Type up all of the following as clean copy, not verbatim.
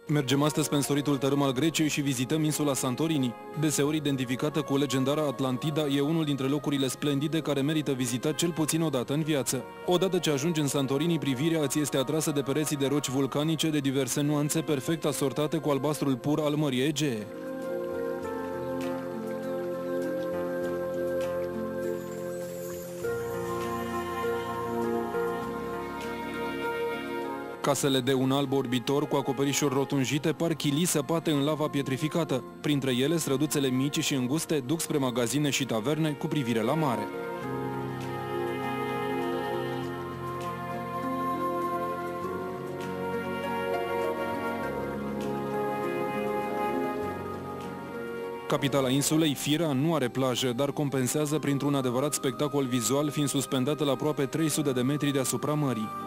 Mergem astăzi pe însoritul tărâm al Greciei și vizităm insula Santorini. Deseori identificată cu legendara Atlantida, e unul dintre locurile splendide care merită vizitat cel puțin o dată în viață. Odată ce ajungi în Santorini, privirea îți este atrasă de pereții de roci vulcanice de diverse nuanțe perfect asortate cu albastrul pur al Mării Egee. Casele de un alb orbitor cu acoperișuri rotunjite par chilii săpate în lava pietrificată. Printre ele, străduțele mici și înguste duc spre magazine și taverne cu privire la mare. Capitala insulei, Fira, nu are plajă, dar compensează printr-un adevărat spectacol vizual, fiind suspendată la aproape 300 de metri deasupra mării.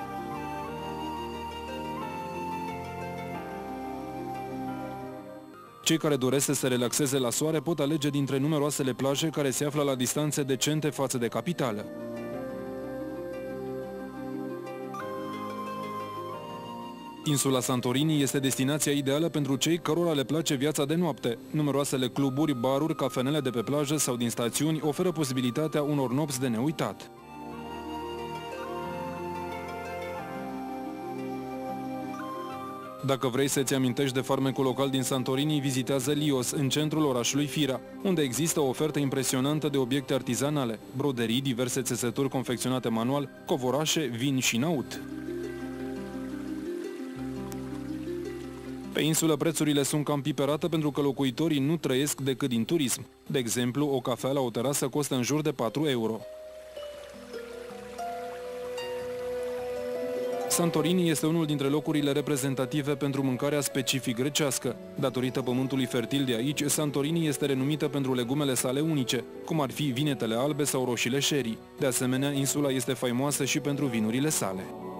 Cei care doresc să se relaxeze la soare pot alege dintre numeroasele plaje care se află la distanțe decente față de capitală. Insula Santorini este destinația ideală pentru cei cărora le place viața de noapte. Numeroasele cluburi, baruri, cafenele de pe plajă sau din stațiuni oferă posibilitatea unor nopți de neuitat. Dacă vrei să-ți amintești de farmecul local din Santorini, vizitează Lios, în centrul orașului Fira, unde există o ofertă impresionantă de obiecte artizanale, broderii, diverse țesături confecționate manual, covorașe, vin și naut. Pe insulă prețurile sunt cam piperate pentru că locuitorii nu trăiesc decât din turism. De exemplu, o cafea la o terasă costă în jur de 4 euro. Santorini este unul dintre locurile reprezentative pentru mâncarea specific grecească. Datorită pământului fertil de aici, Santorini este renumită pentru legumele sale unice, cum ar fi vinetele albe sau roșiile sherry. De asemenea, insula este faimoasă și pentru vinurile sale.